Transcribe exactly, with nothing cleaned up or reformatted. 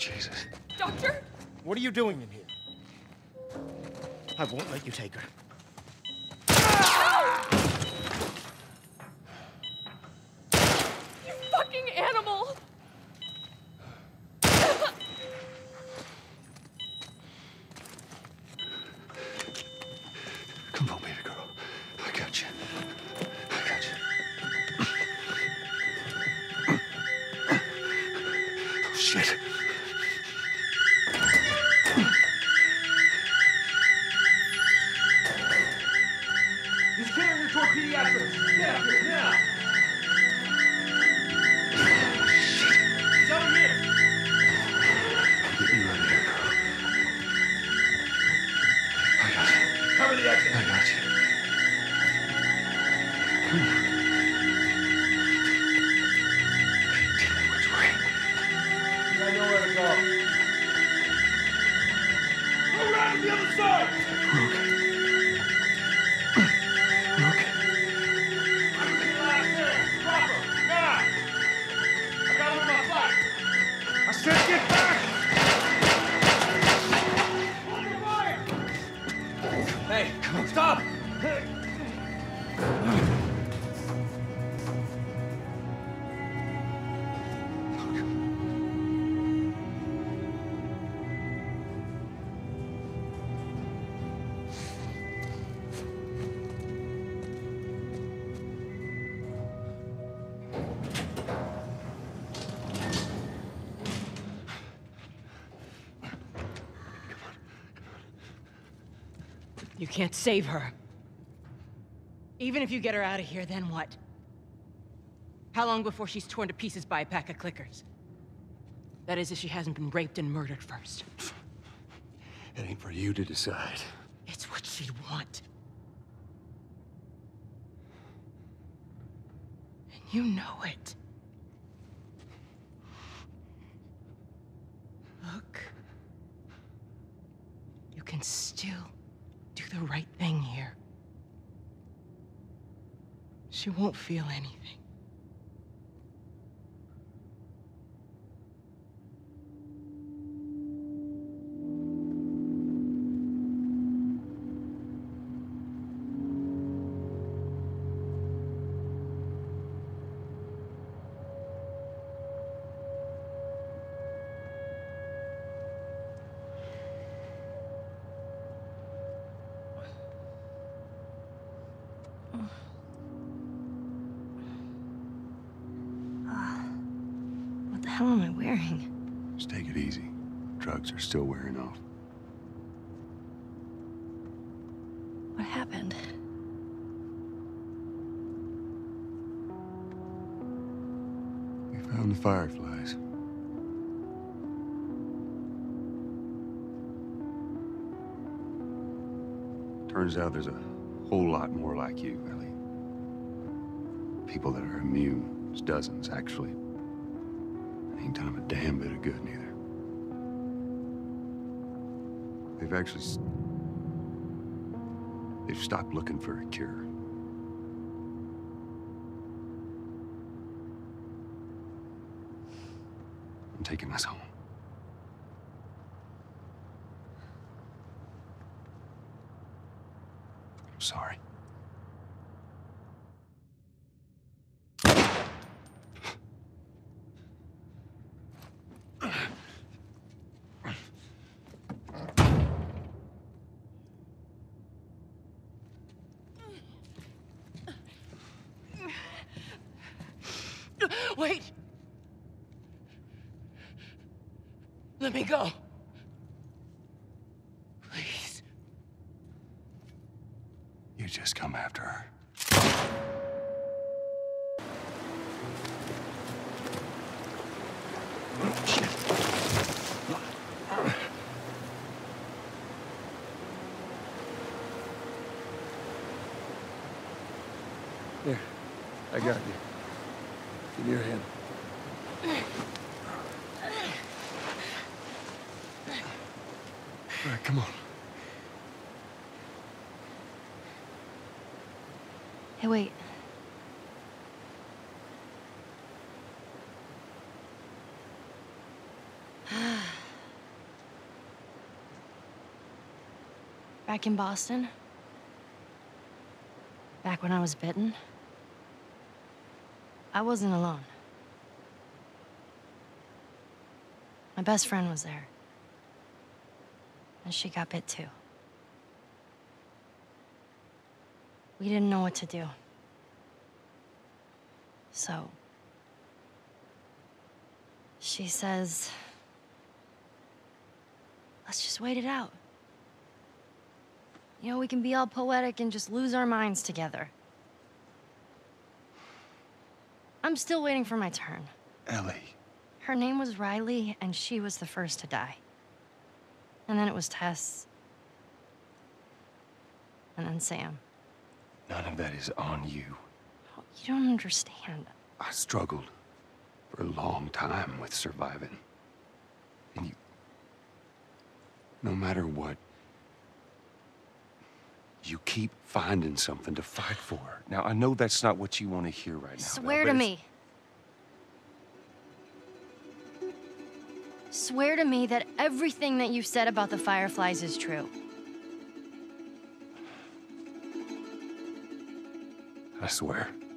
Jesus. Doctor? What are you doing in here? I won't let you take her. You fucking animal! Come on, baby girl. I got you. I got you. Oh, shit. He's carrying her toward pediatrics. Get up here, now! He's over here! Get you out of here, girl. I got you. Cover the exit. I got you. Come on. Tell me which way. I know where to go. Go around to the other side! We're okay. We're okay. Last thing, drop her, now! I got her on my flight. I said get back! Hey, come on, stop! You can't save her. Even if you get her out of here, then what? How long before she's torn to pieces by a pack of clickers? That is, if she hasn't been raped and murdered first. It ain't for you to decide. It's what she'd want. And you know it. Look. You can still do the right thing here. She won't feel anything. What the hell am I wearing? Just take it easy. Drugs are still wearing off. What happened? We found the fireflies. Turns out there's a whole lot more like you, Ellie. People that are immune. There's dozens, actually. Ain't done them a damn bit of good, neither. They've actually... s- They've stopped looking for a cure. I'm taking us home. I'm sorry. Wait! Let me go. Please. You just come after her. Shit. Here, I got you. Give me your hand. All right, come on. Hey, wait. Back in Boston? Back when I was bitten? I wasn't alone. My best friend was there. And she got bit too. We didn't know what to do. So... she says... let's just wait it out. You know, we can be all poetic and just lose our minds together. I'm still waiting for my turn. Ellie. Her name was Riley, and she was the first to die. And then it was Tess. And then Sam. None of that is on you. You don't understand. I struggled for a long time with surviving. And you... no matter what, you keep finding something to fight for. Now, I know that's not what you want to hear right now. Swear Belle, to but it's- me. Swear to me that everything that you said about the Fireflies is true. I swear.